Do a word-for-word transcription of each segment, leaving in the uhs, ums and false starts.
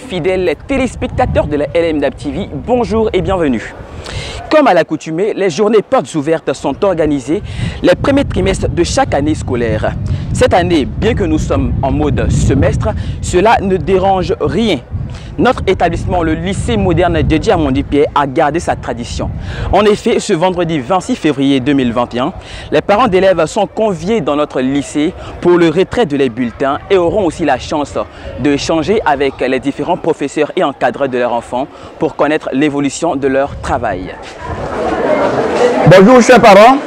fidèles téléspectateurs de la L M D A B T V, bonjour et bienvenue. Comme à l'accoutumée, les journées portes ouvertes sont organisées les premiers trimestres de chaque année scolaire. Cette année, bien que nous sommes en mode semestre, cela ne dérange rien. Notre établissement, le lycée moderne de Amondi-Pierre, a gardé sa tradition. En effet, ce vendredi vingt-six février deux mille vingt et un, les parents d'élèves sont conviés dans notre lycée pour le retrait de leurs bulletins et auront aussi la chance d'échanger avec les différents professeurs et encadreurs de leurs enfants pour connaître l'évolution de leur travail. Bonjour chers parents.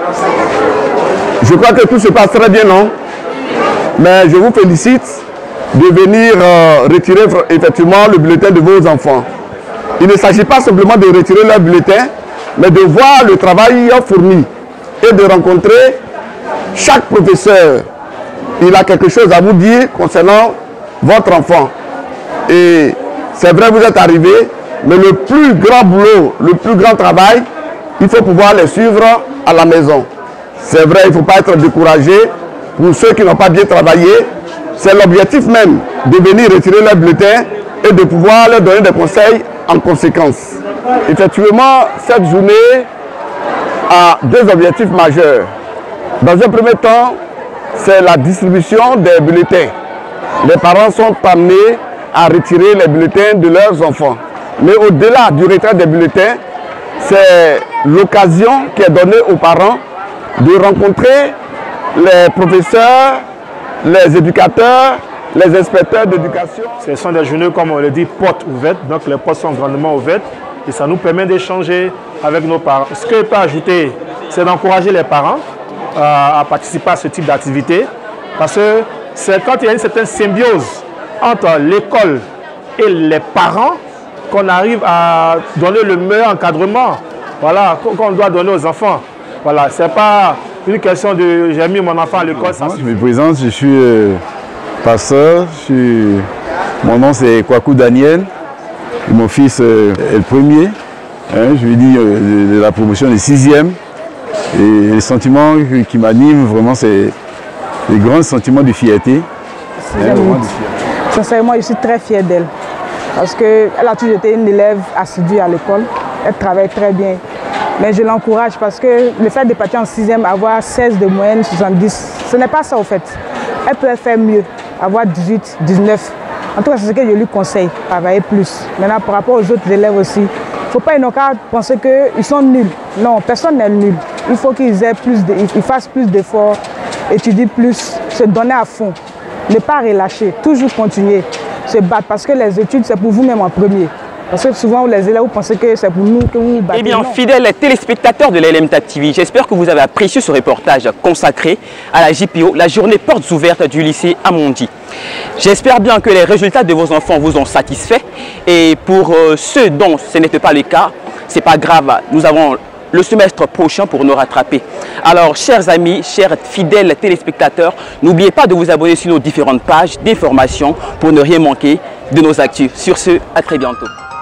Je crois que tout se passe très bien, non? Mais je vous félicite de venir euh, retirer effectivement le bulletin de vos enfants. Il ne s'agit pas simplement de retirer leur bulletin, mais de voir le travail fourni et de rencontrer chaque professeur. Il a quelque chose à vous dire concernant votre enfant. Et c'est vrai, vous êtes arrivés, mais le plus grand boulot, le plus grand travail, il faut pouvoir les suivre à la maison. C'est vrai, il ne faut pas être découragé. Pour ceux qui n'ont pas bien travaillé, c'est l'objectif même de venir retirer leur bulletin et de pouvoir leur donner des conseils en conséquence. Effectivement, cette journée a deux objectifs majeurs. Dans un premier temps, c'est la distribution des bulletins. Les parents sont amenés à retirer les bulletins de leurs enfants. Mais au-delà du retrait des bulletins, c'est l'occasion qui est donnée aux parents de rencontrer les professeurs, les éducateurs, les inspecteurs d'éducation. Ce sont des journées, comme on le dit, portes ouvertes. Donc les portes sont grandement ouvertes et ça nous permet d'échanger avec nos parents. Ce que je peux ajouter, c'est d'encourager les parents euh, à participer à ce type d'activité. Parce que c'est quand il y a une certaine symbiose entre l'école et les parents qu'on arrive à donner le meilleur encadrement, voilà, qu'on doit donner aux enfants. Voilà, c'est pas une question de j'ai mis mon enfant à l'école. Je me présente, je suis euh, pasteur, je suis... mon nom c'est Kwaku Daniel, et mon fils euh, est le premier, hein, je lui dis euh, de la promotion des sixième. Et les sentiments qui, qui m'animent vraiment, c'est les grands sentiments de fierté. Hein, sincèrement, je suis très fière d'elle, parce qu'elle a toujours été une élève assidue à l'école, elle travaille très bien. Mais je l'encourage parce que le fait de partir en sixième, avoir seize de moyenne, soixante-dix, ce n'est pas ça au fait. Elle peut faire mieux, avoir dix-huit, dix-neuf. En tout cas, c'est ce que je lui conseille, travailler plus. Maintenant, par rapport aux autres élèves aussi, il ne faut pas une cas penser qu'ils sont nuls. Non, personne n'est nul. Il faut qu'ils aient plus de, ils fassent plus d'efforts, étudient plus, se donner à fond. Ne pas relâcher, toujours continuer, se battre parce que les études, c'est pour vous-même en premier. Parce que souvent, les élèves, vous pensez que c'est pour nous que vous vous battez. Eh bien, non. fidèles téléspectateurs de la L M D A B T V, j'espère que vous avez apprécié ce reportage consacré à la J P O, la journée portes ouvertes du lycée Amondi. J'espère bien que les résultats de vos enfants vous ont satisfait. Et pour euh, ceux dont ce n'était pas le cas, c'est pas grave, nous avons le semestre prochain pour nous rattraper. Alors, chers amis, chers fidèles téléspectateurs, n'oubliez pas de vous abonner sur nos différentes pages d'information pour ne rien manquer de nos actus. Sur ce, à très bientôt.